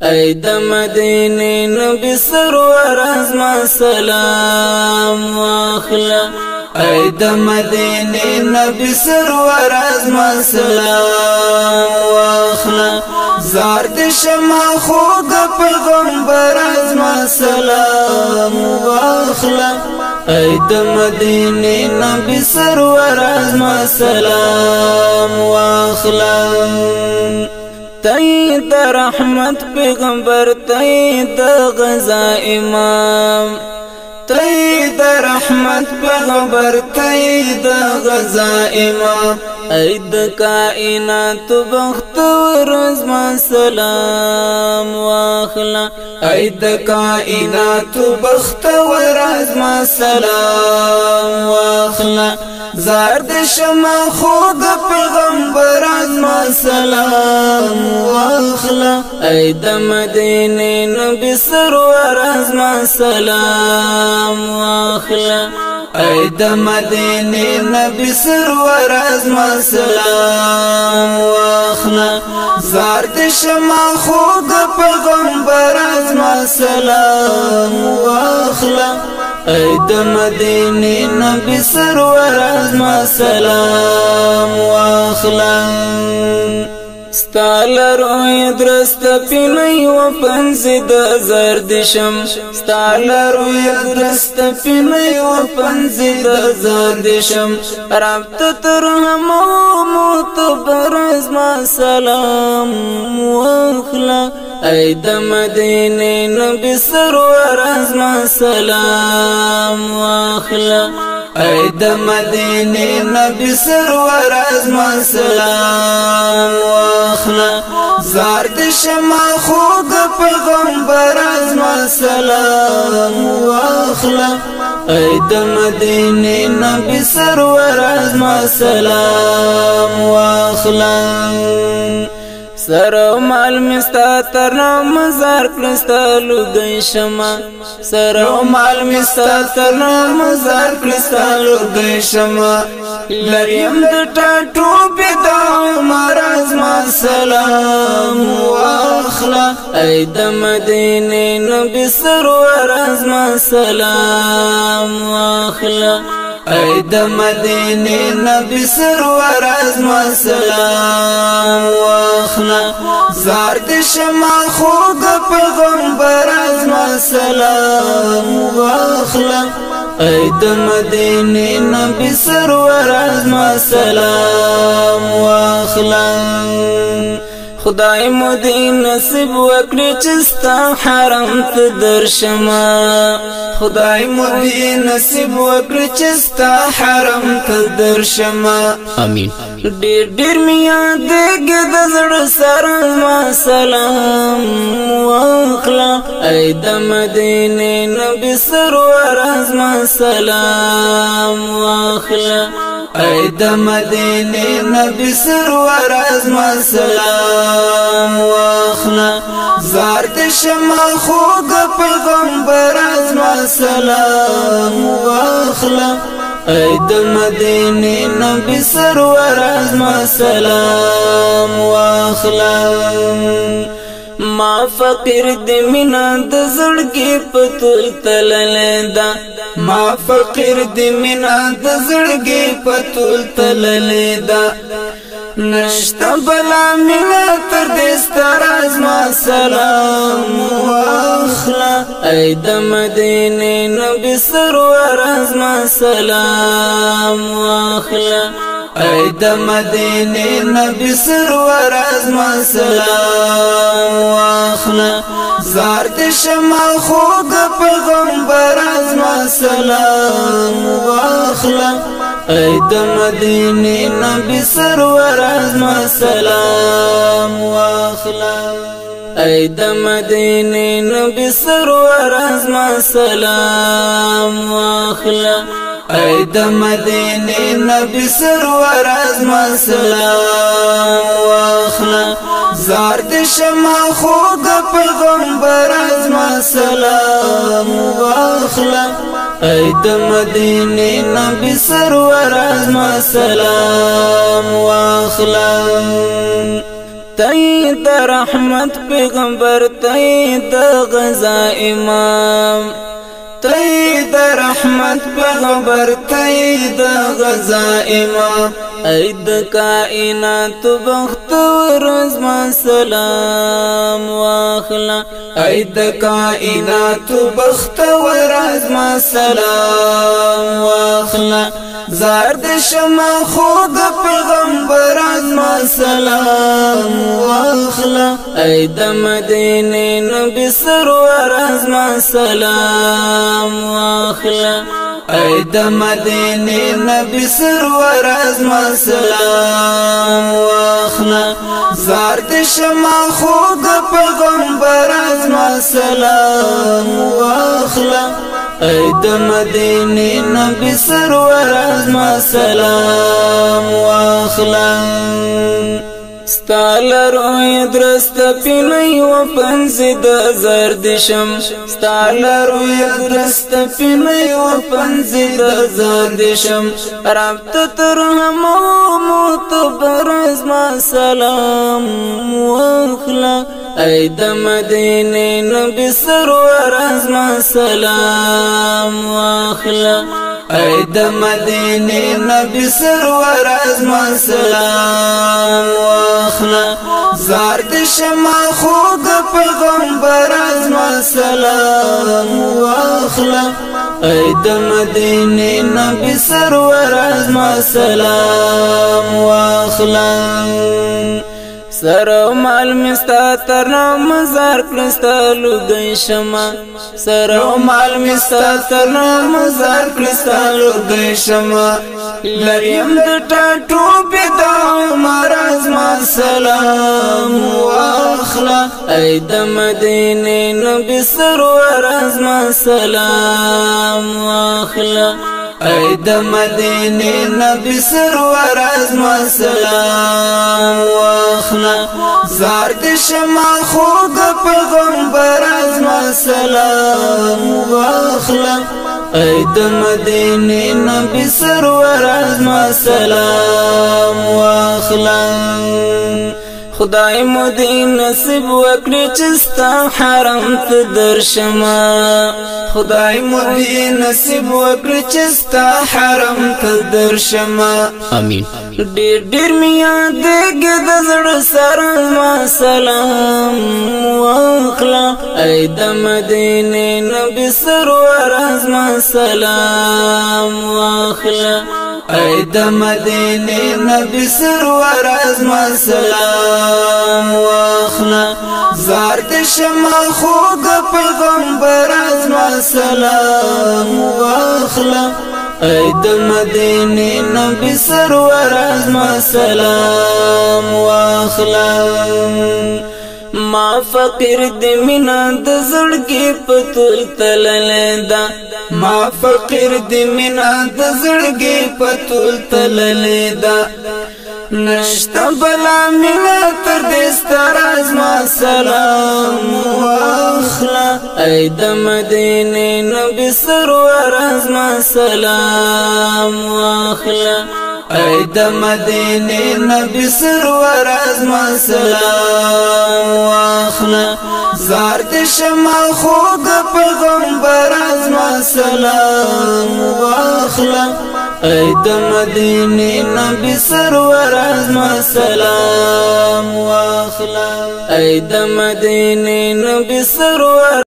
ای د مدینه نبی سرور ازما سلام واخلا ای د مدینه نبی سرور ازما سلام واخلا زار د شمع خوږ پیغمبر ازما سلام واخلا ای د مدینه نبی سرور ازما سلام واخلا تای د رحمت پیغمبر تای د غزا امام تای د رحمت پیغمبر تای د غزا امام ای د کائنات بختور ازما سلام واخلا ای د کائنات بختور ازما سلام واخلا زار د شمع خوږ پیغمبر ازما سلام واخلا ای د مدینه نبی سرور ازما سلام واخلا ای د مدینه نبی سرور ازما سلام واخلا زار د شمع خوږ پیغمبر ازما سلام واخلا ای د مدینه نبی سرور ازما سلام واخلا ستال روی درست پینی و پنزی د زردشم ستال روی درست پینی و پنزی د زردشم ربط ترهم و معتبر ازما سلام واخلا ای د مدینه نبی سرور ازما سلام واخلا ای د مدینه نبی سرور ازما سلام واخلا زار د شمع خوږ پیغمبر ازما سلام واخلا ای د مدینه نبی سرور ازما سلام واخلا سرو مال مستا ترنا مزار کلستا لگئی شما سرو مال مستا ترنا مزار کلستا لگئی شما لریم د ټاټو پیدا عمر ازما سلام واخلا ای د مدینه نبی سرور ازما سلام واخلا ای د مدینه نبی سرور ازما سلام واخلا زار د شمع خوږ پیغمبر ازما سلام واخلا ای د مدینه نبی سرور ازما سلام واخلا خدای مو دې نصیب وکړي چې ستا حرم ته درشمه خدای مو دې نصیب وکړي چې ستا حرم ته درشمه امين ډېر ډېر مې یادېږي د زړه سره ما سلام واخلا ای د مدینې نبي سرور ازما سلام واخلا ای د مدینې نبی سرور ازما سلام واخلا زار د شمع خوږ پیغمبر ازما سلام واخلا ای د مدینې نبی سرور ازما سلام واخلا ما فقیر د مینا د زړګي پتول تللیدا ما فقیر د مینا د زړګي پتول تللیدا نشتا بلا مینا تر دې ستر ازما سلام واخلا ای د مدینې نبی سرور ازما سلام واخلا ای د مدینې نبی سرور ازما سلام واخلا زار د شمع خوږ پیغمبر ازما سلام واخلا ای د مدینې نبی سرور ازما سلام واخلا ای د مدینې نبی سرور ازما سلام واخلا ای د مدینې نبی سرور ازما سلام واخلا زار د شمع خوږ پیغمبر ازما سلام واخلا ای د مدینې نبی سرور ازما سلام واخلا تئی د رحمت پیغمبر تئی د غزا امام تئی د رحمت پیغمبر تئی د غزا امام ای د کائنات بختور زما سلام واخلا ای د کائنات بختور زما سلام واخلا زار د شمع خود پیغمبر زما سلام واخلا ای د مدینه نبی سرور زما سلام واخلا ای د مدینه نبی سرور زما سلام واخلا زار د شمع خود پیغمبر زما سلام واخلا ای د مدینه نبی سرور زما سلام واخلا ستال روی درست پینی و پنزی د زردشم ستال روی درست پینی و پنزی د زردشم ربط ترحمو معتبر زما سلام واخلا ای د مدینه نبی سرور زما سلام واخلا ای د مدینه نبی سرور زما سلام واخلا زار د شمع خود پیغمبر زما سلام واخلا ای د مدینه نبی سرور زما سلام واخلا سر مال مستا ترنا مزار کلستا لگئی شما سر مال مستا ترنا مزار کلستا لگئی شما لریم د ټاټو بدا مرز ما سلام واخلا ای د مدینه نبی سرور زما سلام واخلا ای د مدینه نبی سرور زما سلام واخلا زار د شمع خود پیغمبر زما سلام واخلا ای د مدینه نبی سرور زما سلام واخلا خدای مو دې نصیب وکړي چې ستا حرم ته درشمه خدای مو دې نصیب وکړي چې ستا حرم ته درشمه امين ډېر ډېر مې یادېږي د زړه سره ما سلام واخلا ای د مدینې نبی سرور زما سلام واخلا ای د مدینه نبی سرور زما سلام واخلا زار د شمع خود پیغمبر زما سلام واخلا ای د مدینه نبی سرور زما سلام واخلا ما فقیر دی مینا د زړګي پتول تللیدا ما فقیر دی مینا د زړګي پتول تللیدا نشتا بلا مینا تر دې ستر زما سلام واخلا ای د مدینه نبی سرور زما سلام واخلا ای د مدینه نبی سرور زما سلام واخلا زار د شمع خود پیغمبر زما سلام واخلا ای د مدینه نبی سرور زما سلام واخلا ای د مدینه نبی سرور